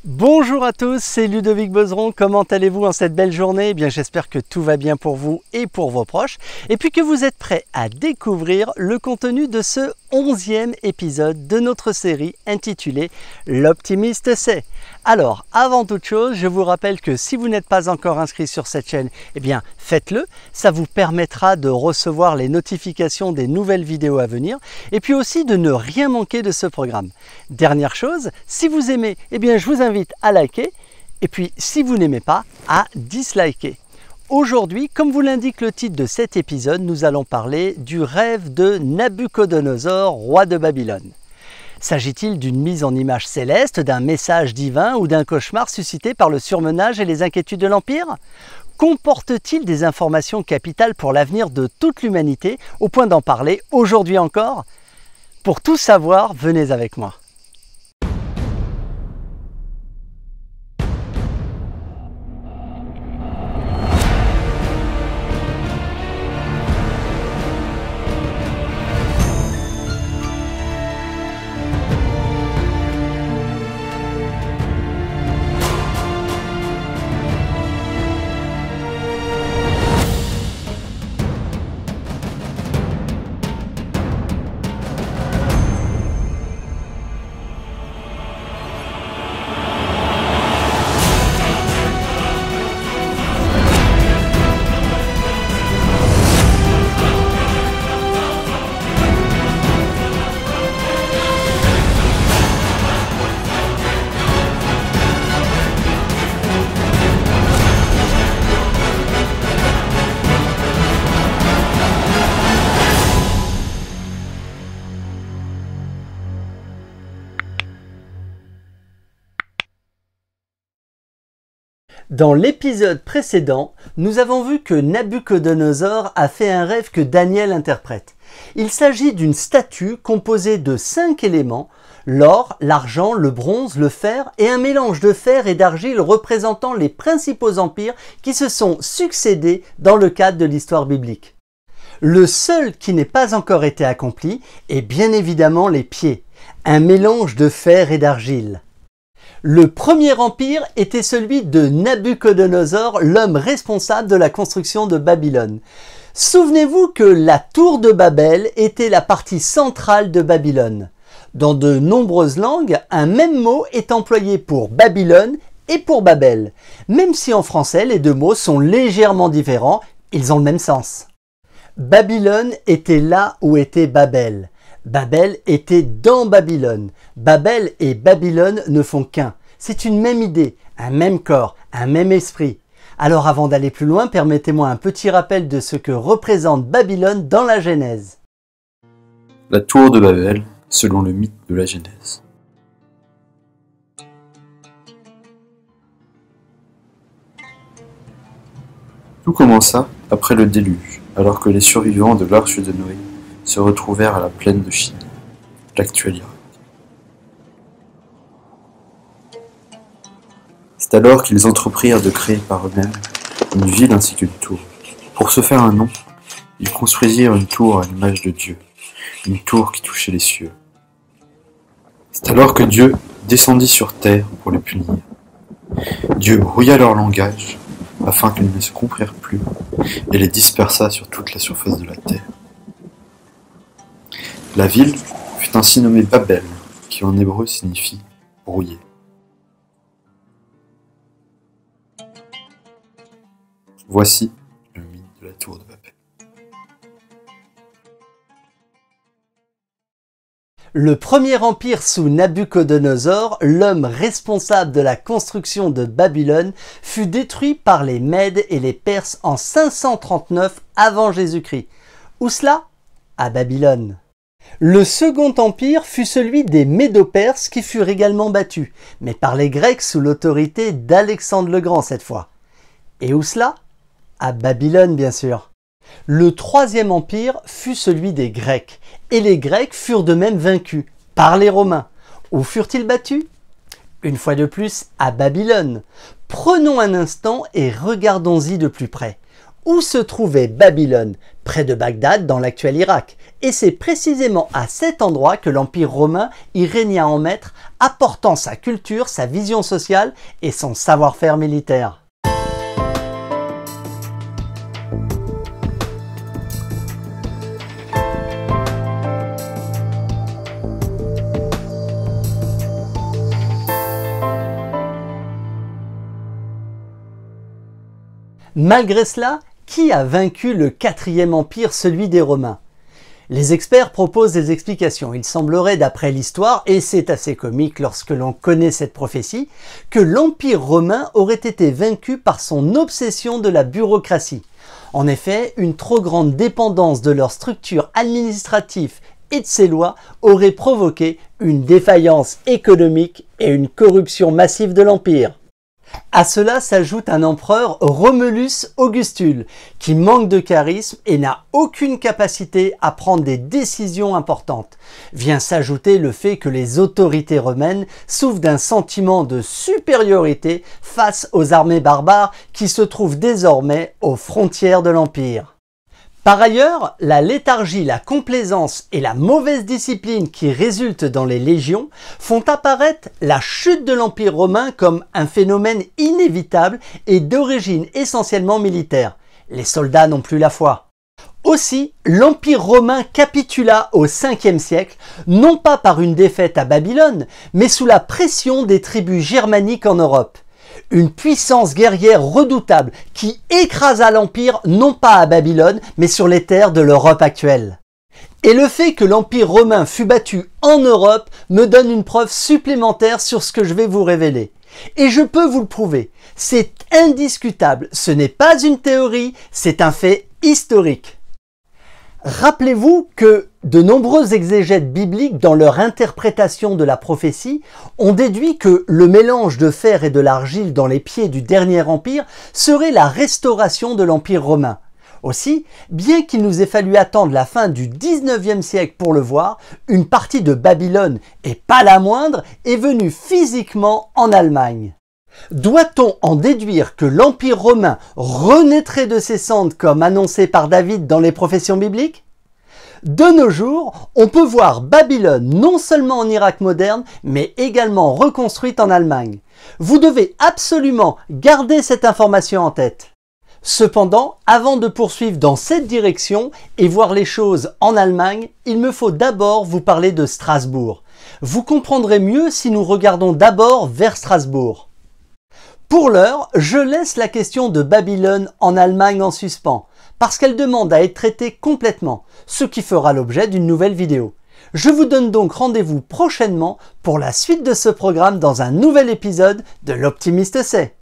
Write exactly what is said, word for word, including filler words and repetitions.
Bonjour à tous, c'est Ludovic Bezeron. Comment allez-vous en cette belle journée? Eh bien, j'espère que tout va bien pour vous et pour vos proches. Et puis que vous êtes prêts à découvrir le contenu de ce onzième épisode de notre série intitulée L'Optimiste sait. Alors, avant toute chose, je vous rappelle que si vous n'êtes pas encore inscrit sur cette chaîne, eh bien, faites-le. Ça vous permettra de recevoir les notifications des nouvelles vidéos à venir et puis aussi de ne rien manquer de ce programme. Dernière chose, si vous aimez, eh bien, je vous invite à liker et puis si vous n'aimez pas, à disliker. Aujourd'hui, comme vous l'indique le titre de cet épisode, nous allons parler du rêve de Nabuchodonosor, roi de Babylone. S'agit-il d'une mise en image céleste, d'un message divin ou d'un cauchemar suscité par le surmenage et les inquiétudes de l'Empire? Comporte-t-il des informations capitales pour l'avenir de toute l'humanité, au point d'en parler aujourd'hui encore? Pour tout savoir, venez avec moi. Dans l'épisode précédent, nous avons vu que Nabuchodonosor a fait un rêve que Daniel interprète. Il s'agit d'une statue composée de cinq éléments, l'or, l'argent, le bronze, le fer et un mélange de fer et d'argile représentant les principaux empires qui se sont succédés dans le cadre de l'histoire biblique. Le seul qui n'ait pas encore été accompli est bien évidemment les pieds, un mélange de fer et d'argile. Le premier empire était celui de Nabuchodonosor, l'homme responsable de la construction de Babylone. Souvenez-vous que la tour de Babel était la partie centrale de Babylone. Dans de nombreuses langues, un même mot est employé pour Babylone et pour Babel. Même si en français, les deux mots sont légèrement différents, ils ont le même sens. Babylone était là où était Babel. Babel était dans Babylone. Babel et Babylone ne font qu'un. C'est une même idée, un même corps, un même esprit. Alors avant d'aller plus loin, permettez-moi un petit rappel de ce que représente Babylone dans la Genèse. La tour de Babel, selon le mythe de la Genèse. Tout commença après le déluge, alors que les survivants de l'arche de Noé se retrouvèrent à la plaine de Chine, l'actuel Irak. C'est alors qu'ils entreprirent de créer par eux-mêmes une ville ainsi qu'une tour. Pour se faire un nom, ils construisirent une tour à l'image de Dieu, une tour qui touchait les cieux. C'est alors que Dieu descendit sur terre pour les punir. Dieu brouilla leur langage afin qu'ils ne se comprirent plus et les dispersa sur toute la surface de la terre. La ville fut ainsi nommée Babel, qui en hébreu signifie « brouillé ». Voici le mythe de la tour de Babel. Le premier empire sous Nabuchodonosor, l'homme responsable de la construction de Babylone, fut détruit par les Mèdes et les Perses en cinq cent trente-neuf avant Jésus-Christ. Où cela? À Babylone. Le second empire fut celui des Médo-Perses qui furent également battus, mais par les Grecs sous l'autorité d'Alexandre le Grand cette fois. Et où cela? À Babylone bien sûr. Le troisième empire fut celui des Grecs, et les Grecs furent de même vaincus par les Romains. Où furent-ils battus? Une fois de plus, à Babylone. Prenons un instant et regardons-y de plus près. Où se trouvait Babylone? Près de Bagdad, dans l'actuel Irak. Et c'est précisément à cet endroit que l'Empire romain y régna en maître, apportant sa culture, sa vision sociale et son savoir-faire militaire. Malgré cela, qui a vaincu le quatrième empire, celui des Romains? Les experts proposent des explications. Il semblerait, d'après l'histoire, et c'est assez comique lorsque l'on connaît cette prophétie, que l'Empire romain aurait été vaincu par son obsession de la bureaucratie. En effet, une trop grande dépendance de leur structure administrative et de ses lois aurait provoqué une défaillance économique et une corruption massive de l'Empire. À cela s'ajoute un empereur, Romulus Augustule, qui manque de charisme et n'a aucune capacité à prendre des décisions importantes. Vient s'ajouter le fait que les autorités romaines souffrent d'un sentiment de supériorité face aux armées barbares qui se trouvent désormais aux frontières de l'Empire. Par ailleurs, la léthargie, la complaisance et la mauvaise discipline qui résultent dans les légions font apparaître la chute de l'Empire romain comme un phénomène inévitable et d'origine essentiellement militaire. Les soldats n'ont plus la foi. Aussi, l'Empire romain capitula au cinquième siècle, non pas par une défaite à Babylone, mais sous la pression des tribus germaniques en Europe. Une puissance guerrière redoutable qui écrasa l'Empire non pas à Babylone, mais sur les terres de l'Europe actuelle. Et le fait que l'Empire romain fut battu en Europe me donne une preuve supplémentaire sur ce que je vais vous révéler. Et je peux vous le prouver, c'est indiscutable, ce n'est pas une théorie, c'est un fait historique. Rappelez-vous que de nombreux exégètes bibliques, dans leur interprétation de la prophétie, ont déduit que le mélange de fer et de l'argile dans les pieds du dernier empire serait la restauration de l'Empire romain. Aussi, bien qu'il nous ait fallu attendre la fin du dix-neuvième siècle pour le voir, une partie de Babylone, et pas la moindre, est venue physiquement en Allemagne. Doit-on en déduire que l'Empire romain renaîtrait de ses cendres comme annoncé par David dans les prophéties bibliques? De nos jours, on peut voir Babylone non seulement en Irak moderne, mais également reconstruite en Allemagne. Vous devez absolument garder cette information en tête. Cependant, avant de poursuivre dans cette direction et voir les choses en Allemagne, il me faut d'abord vous parler de Strasbourg. Vous comprendrez mieux si nous regardons d'abord vers Strasbourg. Pour l'heure, je laisse la question de Babylone en Allemagne en suspens, parce qu'elle demande à être traitée complètement, ce qui fera l'objet d'une nouvelle vidéo. Je vous donne donc rendez-vous prochainement pour la suite de ce programme dans un nouvel épisode de l'Optimiste sait.